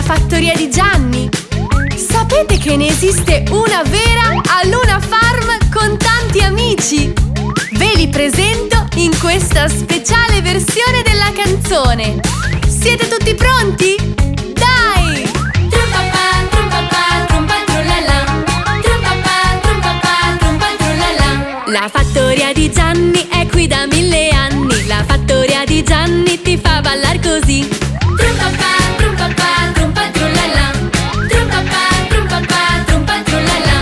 fattoria di Gianni. Sapete che ne esiste una vera a Luna Farm con tanti amici? Ve li presento in questa speciale versione della canzone. Siete tutti pronti? Dai! Trumpapà, trumpapà, trumpa trullala. Trumpapà, trumpapà, trumpa trullala. La fattoria di Gianni è qui da 1000 anni. La fattoria di Gianni ti fa ballar così. Trumpapà, trumpapà, trumpa trullala. Trumpapà, trumpapà, trumpa trullala.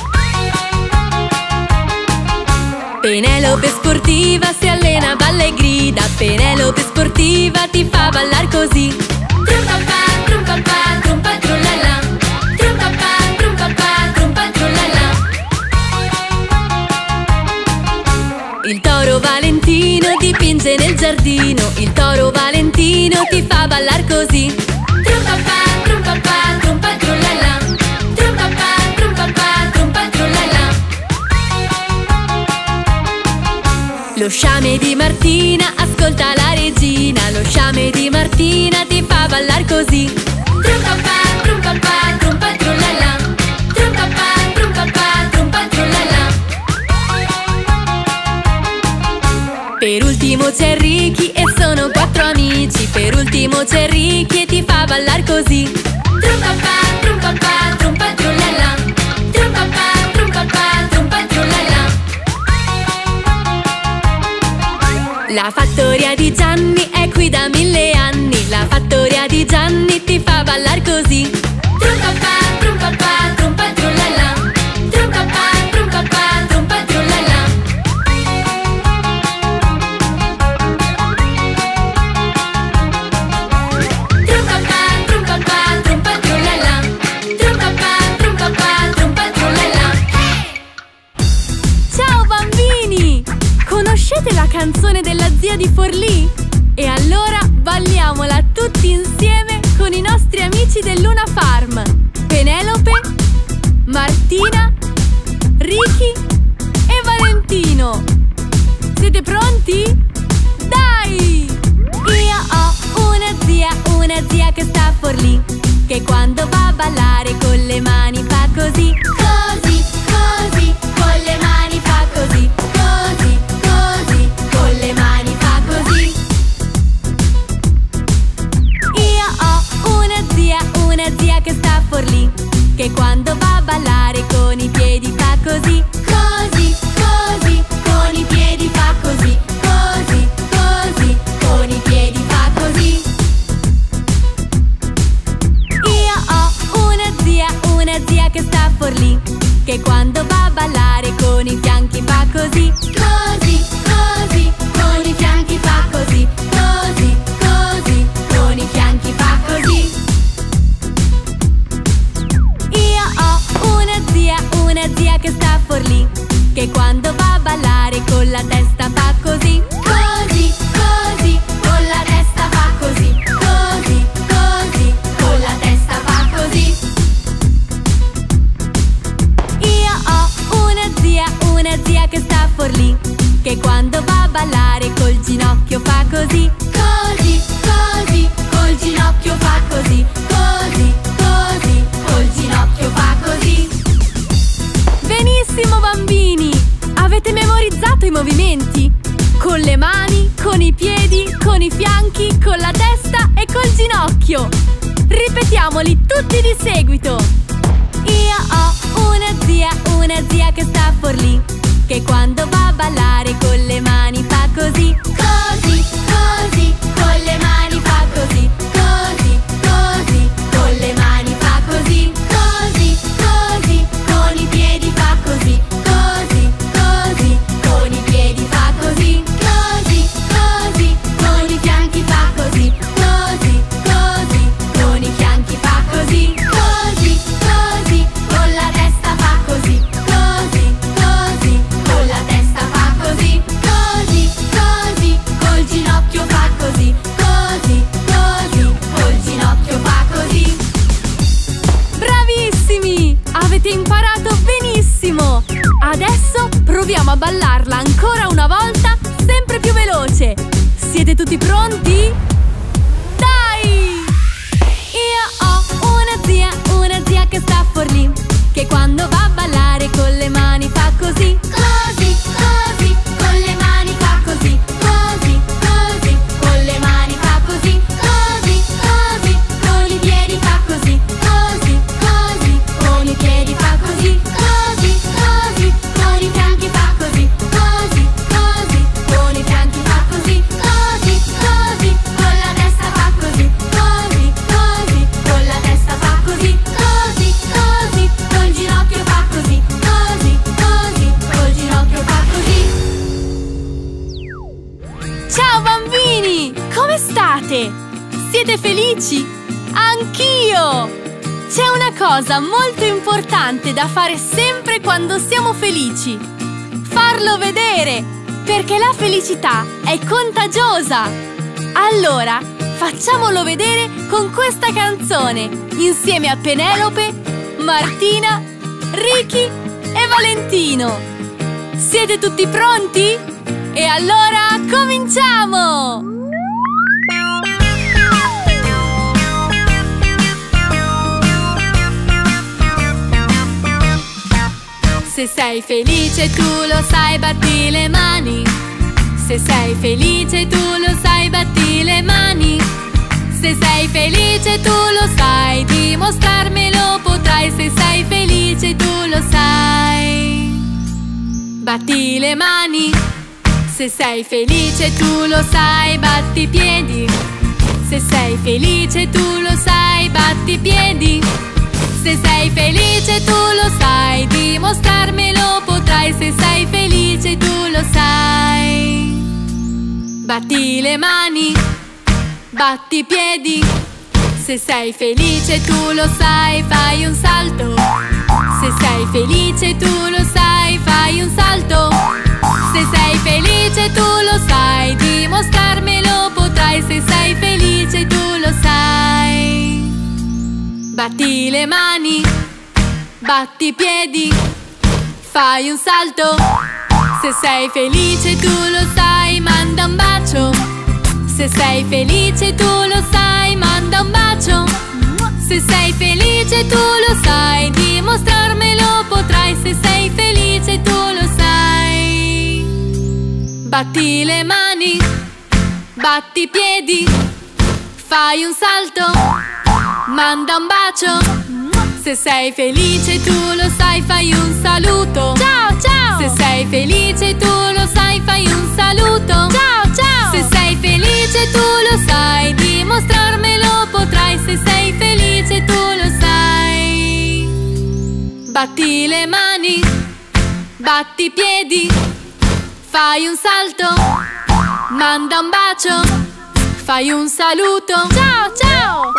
Penelope sportiva si allena, balla e grida. Penelope sportiva ti fa ballar così. Trumpapà, trumpapà, trumpa trullala. Trumpapà, trumpapà, trumpa trullala. Il toro Valentino dipinge nel giardino. Il toro Valentino ti fa ballar così. Trumpapà, trumpapà, trumpa trullala. Trumpapà, trumpapà, trumpa trullala. Lo sciame di Martina ascolta la regina. Lo sciame di Martina ti fa ballar così. Trumpapà, trumpapà, trumpa trullala. Trumpapà, trumpapà, trumpa trullala. Per ultimo c'è Ricky e sono 4 amici. Per ultimo c'è Ricky e ti fa ballar così. Trumpapà, trumpapà, trumpa trullala. Trumpapà, trumpapà, trumpa trullala. La fattoria di Gianni è qui da 1000 anni. La fattoria di Gianni ti fa ballar così. Trumpapà, trumpapà, trumpa trullala. Trumpapà, trumpapà, trumpa trullala. Trumpapà, trumpapà, trumpa trullala. Trumpapà, trumpapà, trumpa trullala. Ciao bambini! Conoscete la canzone della zia di Forlì? E allora balliamola tutti insieme con i nostri amici del Luna Farm. Penelope, Martina, Ricky e Valentino. Siete pronti? Dai! Io ho una zia che sta a Forlì, che quando va a ballare con le mani fa così. Così, così, con le mani fa così. Così, così, con le mani fa così. Io ho una zia che sta a Forlì, che quando va a ballare con i piedi fa così. Così, così, con i piedi fa così. Così, così, con i piedi fa così. Io ho una zia che sta a Forlì, che quando va a ballare con i fianchi fa così. Così, così, con i fianchi fa così. Così, così, con i fianchi fa così. Io ho una zia che sta a Forlì, che quando va a ballare con la testa fa così. Così, così, con la testa fa così. Così, così, con la testa fa così. Io ho una zia che sta a Forlì, che quando va a ballare col ginocchio fa così. Così, così, col ginocchio fa così. Così, così, col ginocchio fa così. Benissimo bambini! Avete memorizzato i movimenti? Con le mani, con i piedi, con i fianchi, con la testa e col ginocchio. Ripetiamoli tutti di seguito. Io ho una zia che sta a Forlì, che quando va a ballare con le mani fa così. Così, così, con le mani fa così. Così, così, con le mani fa così. Così, così, con i piedi fa così. Così, così, con i piedi fa così. Così, così, con i fianchi fa così. Così, così, con i fianchi fa così. Così, così, con la testa fa così. Così, così, con la testa fa così. Così, così, col ginocchio fa così. Così, così, col ginocchio fa così. Bravissimi! Avete imparato benissimo! Adesso proviamo a ballarla ancora una volta, sempre più veloce. Siete tutti pronti? Dai! Io ho ridete! Siete felici? Anch'io! C'è una cosa molto importante da fare sempre quando siamo felici: farlo vedere, perché la felicità è contagiosa! Allora, facciamolo vedere con questa canzone, insieme a Penelope, Martina, Ricky e Valentino! Siete tutti pronti? E allora cominciamo! Se sei felice tu lo sai, batti le mani. Se sei felice tu lo sai, batti le mani. Se sei felice tu lo sai, dimostrarmelo potrai. Se sei felice tu lo sai, batti le mani. Se sei felice tu lo sai, batti i piedi. Se sei felice tu lo sai, batti i piedi. Se sei felice tu lo sai, dimostrarmelo potrai. Se sei felice tu lo sai, batti le mani, batti i piedi. Se sei felice tu lo sai, fai un salto. Se sei felice tu lo sai, fai un salto. Se sei felice tu lo sai, dimostrarmelo potrai. Se sei felice tu lo sai, batti le mani, batti i piedi, fai un salto. Se sei felice tu lo sai, manda un bacio. Se sei felice tu lo sai, manda un bacio. Se sei felice tu lo sai, dimostrarmelo potrai. Se sei felice tu lo sai, batti le mani, batti i piedi, fai un salto, manda un bacio. Se sei felice tu lo sai, fai un saluto. Ciao, ciao! Se sei felice tu lo sai, fai un saluto. Ciao, ciao! Se sei felice tu lo sai, dimostrarmelo potrai. Se sei felice tu lo sai, batti le mani, batti i piedi, fai un salto, manda un bacio, fai un saluto. Ciao, ciao!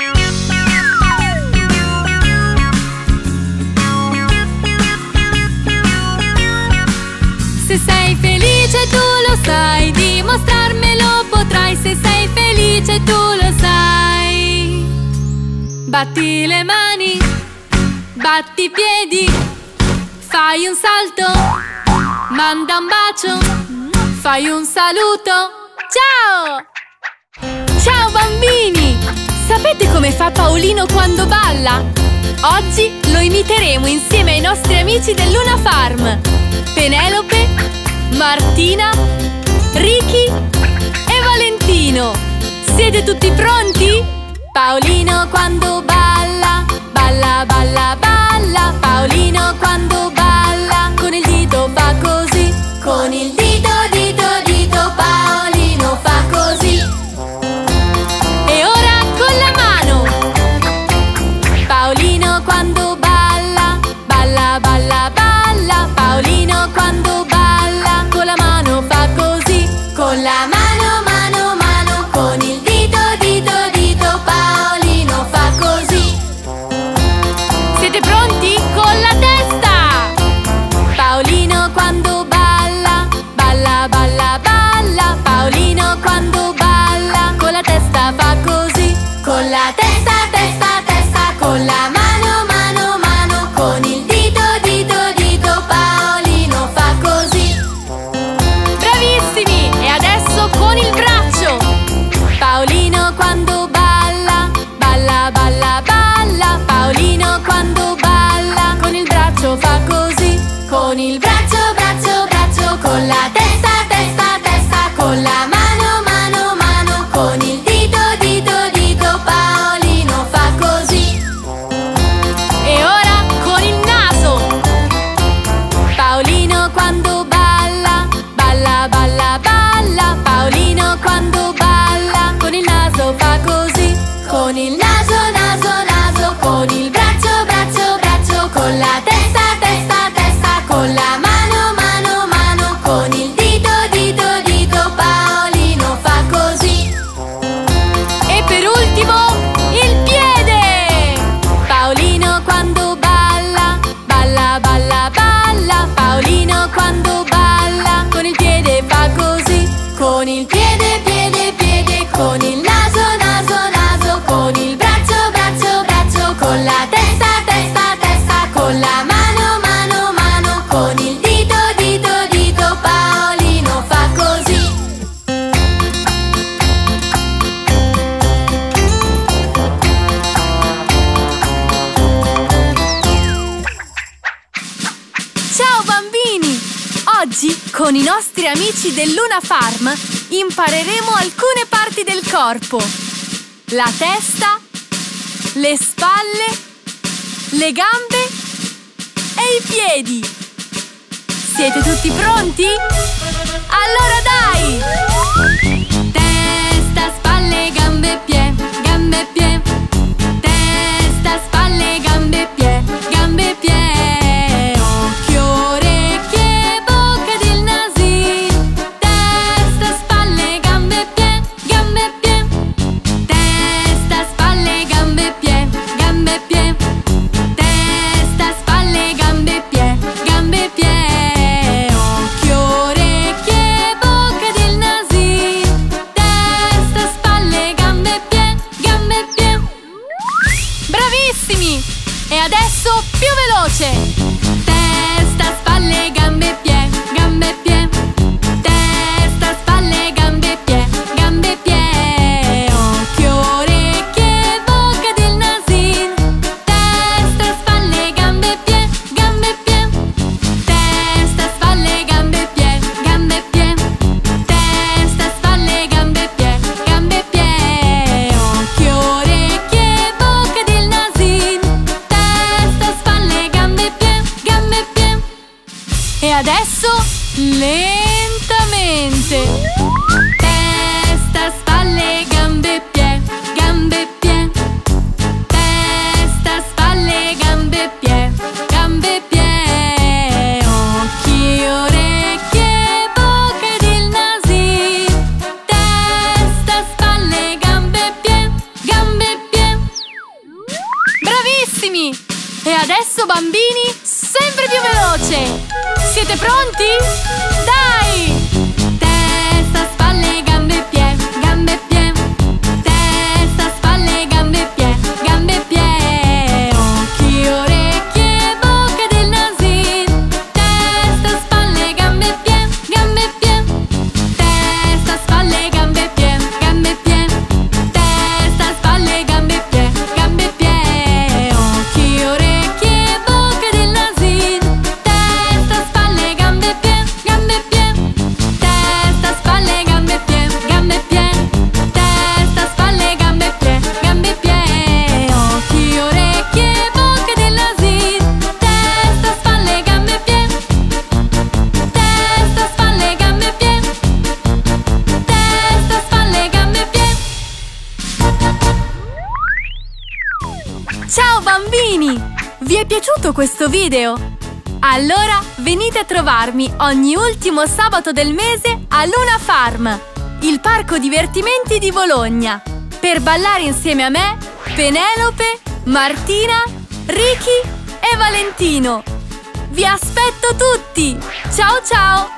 Se sei felice tu lo sai, dimostrarmelo potrai. Se sei felice tu lo sai, batti le mani, batti i piedi, fai un salto, manda un bacio, fai un saluto. Ciao! Ciao bambini! Sapete come fa Paolino quando balla? Oggi lo imiteremo insieme ai nostri amici del Luna Farm: Penelope, Martina, Ricky e Valentino. Siete tutti pronti? Paolino quando balla, balla, balla, balla. Paolino quando balla, con il dito fa così. Con il dito, dito, dito, Paolino fa così. E ora con la mano. Paolino quando balla, balla, balla, balla. Paolino quando balla, con la mano fa così. Con la mano, mano, mano. Con il dito, dito, dito, Paolino fa così. Siete pronti? Con la testa! Paolino quando balla, balla, balla, balla. Paolino quando balla, con la testa fa così. Con la testa, testa, testa. Con la mano, mano, mano. Con il dito, dito, dito, Paolino fa così. Bravissimi! E adesso con il braccio. Paolino quando balla, balla, balla, balla. Paolino quando balla, con il braccio fa così. Con il braccio, braccio, braccio. Con la testa, testa, testa. Con la mano, mano, mano. Con il dito, dito, dito, Paolino fa così. E ora con il naso. Paolino quando balla, balla, balla, balla. Paolino quando balla, con il naso fa così. Con il naso, naso, naso. Con il braccio, braccio, braccio. Con la testa, testa, testa. Con la mano. Con il dito, dito, dito, Paolino fa così. Ciao bambini! Oggi, con i nostri amici del Luna Farm, impareremo alcune parti del corpo. La testa, le spalle, le gambe e i piedi. Siete tutti pronti? Allora dai! Testa, spalle, gambe, piedi. Gambe, piedi. Testa, spalle, gambe, piedi. Gambe, piedi. Occhio, orecchie, bocca ed il nasino. Testa, spalle, gambe, piedi. Gambe, piedi. Testa, spalle, gambe, piedi. Gambe, piedi. Testa, spalle, gambe, piedi. Gambe, piedi. Occhio, orecchie, bocca ed il nasino. Testa, spalle, gambe, piedi. Gambe, piedi. Bravissimi! E adesso più veloce! Testa, spalle, gambe, piedi. Gambe, piedi. Testa, spalle, gambe, piedi. Gambe, piedi. Occhio, orecchie, bocca ed il nasino. Testa, spalle, gambe, piedi. Gambe, piedi. Testa, spalle, gambe, piedi. Gambe, piedi. Testa, spalle, gambe, piedi. Gambe, piedi. Occhio, orecchie, bocca ed il nasino. Testa, spalle, gambe, piedi. Gambe, piedi. E adesso lentamente. Testa, spalle, gambe, piedi. Gambe, piedi. Testa, spalle, gambe, piedi. Gambe, piedi. Occhi, orecchie, bocca ed il nasino. Testa, spalle, gambe, piedi. Gambe, piedi. Bravissimi! E adesso bambini, sempre più veloce! Siete pronti? Dai! Testa, spalle, gambe, piedi. Gambe, piedi. Testa, spalle, gambe, piedi. Gambe, piedi. Occhi, orecchie, bocca ed il nasino. Testa, spalle, gambe, piedi. Gambe, piedi. Testa, spalle, gambe, piedi. Gambe, piedi. Testa, spalle, gambe, piedi. Gambe, piedi. Occhi, orecchie, bocca ed il nasino. Testa, spalle, gambe, piedi. Gambe, piedi. Testa, spalle, gambe, piedi. Gambe, piedi. Testa, spalle, gambe, piedi. Gambe, piedi. Occhi, orecchie, bocca ed il nasino. Testa, spalle, gambe, piedi. Testa, spalle, gambe, piedi. Testa, spalle, gambe, piedi. Ciao bambini! Vi è piaciuto questo video? Allora venite a trovarmi ogni ultimo sabato del mese a Luna Farm, il parco divertimenti di Bologna, per ballare insieme a me, Penelope, Martina, Ricky e Valentino. Vi aspetto tutti! Ciao ciao!